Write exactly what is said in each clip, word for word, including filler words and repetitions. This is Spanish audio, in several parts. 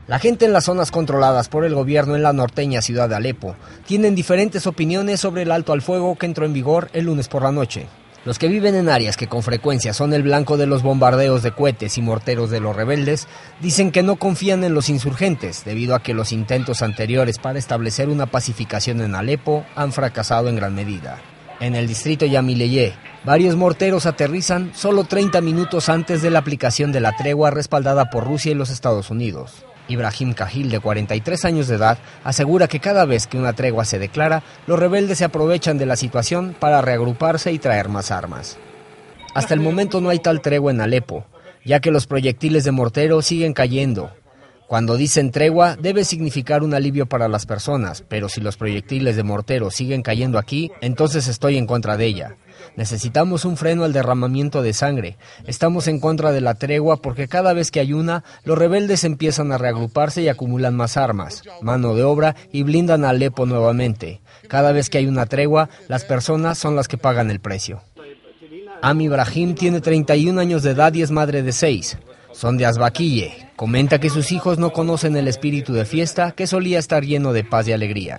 La gente en las zonas controladas por el gobierno en la norteña ciudad de Alepo tienen diferentes opiniones sobre el alto al fuego que entró en vigor el lunes por la noche. Los que viven en áreas que con frecuencia son el blanco de los bombardeos de cohetes y morteros de los rebeldes, dicen que no confían en los insurgentes, debido a que los intentos anteriores para establecer una pacificación en Alepo han fracasado en gran medida. En el distrito Yamileye, varios morteros aterrizan solo treinta minutos antes de la aplicación de la tregua respaldada por Rusia y los Estados Unidos. Ibrahim Kahil, de cuarenta y tres años de edad, asegura que cada vez que una tregua se declara, los rebeldes se aprovechan de la situación para reagruparse y traer más armas. Hasta el momento no hay tal tregua en Alepo, ya que los proyectiles de mortero siguen cayendo. Cuando dicen tregua, debe significar un alivio para las personas, pero si los proyectiles de mortero siguen cayendo aquí, entonces estoy en contra de ella. Necesitamos un freno al derramamiento de sangre. Estamos en contra de la tregua porque cada vez que hay una, los rebeldes empiezan a reagruparse y acumulan más armas, mano de obra y blindan a Alepo nuevamente. Cada vez que hay una tregua, las personas son las que pagan el precio. Ami Ibrahim tiene treinta y un años de edad y es madre de seis. Son de Azbaquille. Comenta que sus hijos no conocen el espíritu de fiesta que solía estar lleno de paz y alegría.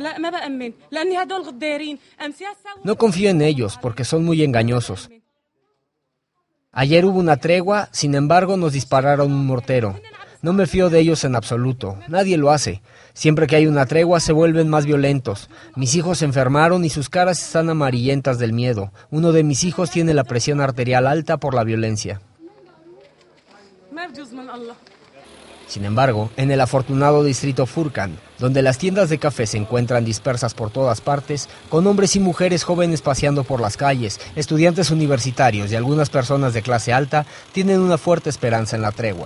No confío en ellos porque son muy engañosos. Ayer hubo una tregua, sin embargo nos dispararon un mortero. No me fío de ellos en absoluto, nadie lo hace. Siempre que hay una tregua se vuelven más violentos. Mis hijos se enfermaron y sus caras están amarillentas del miedo. Uno de mis hijos tiene la presión arterial alta por la violencia. Sin embargo, en el afortunado distrito Furkan, donde las tiendas de café se encuentran dispersas por todas partes, con hombres y mujeres jóvenes paseando por las calles, estudiantes universitarios y algunas personas de clase alta, tienen una fuerte esperanza en la tregua.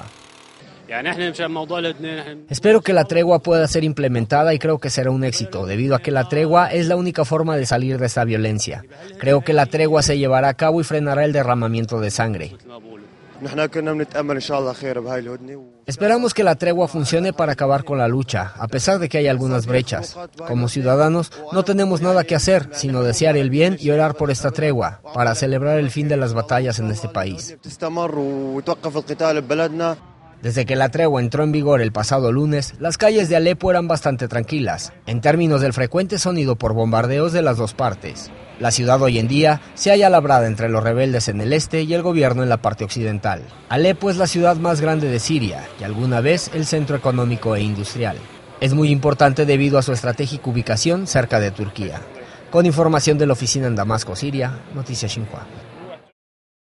Espero que la tregua pueda ser implementada y creo que será un éxito, debido a que la tregua es la única forma de salir de esta violencia. Creo que la tregua se llevará a cabo y frenará el derramamiento de sangre. Esperamos que la tregua funcione para acabar con la lucha, a pesar de que hay algunas brechas. Como ciudadanos, no tenemos nada que hacer, sino desear el bien y orar por esta tregua, para celebrar el fin de las batallas en este país. Desde que la tregua entró en vigor el pasado lunes, las calles de Alepo eran bastante tranquilas, en términos del frecuente sonido por bombardeos de las dos partes. La ciudad hoy en día se halla labrada entre los rebeldes en el este y el gobierno en la parte occidental. Alepo es la ciudad más grande de Siria y alguna vez el centro económico e industrial. Es muy importante debido a su estratégica ubicación cerca de Turquía. Con información de la oficina en Damasco, Siria, Noticias Xinhua.